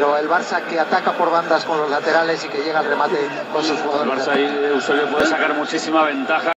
pero el Barça que ataca por bandas con los laterales y que llega al remate con sus jugadores. El Barça ahí, Eusebio, puede sacar muchísima ventaja.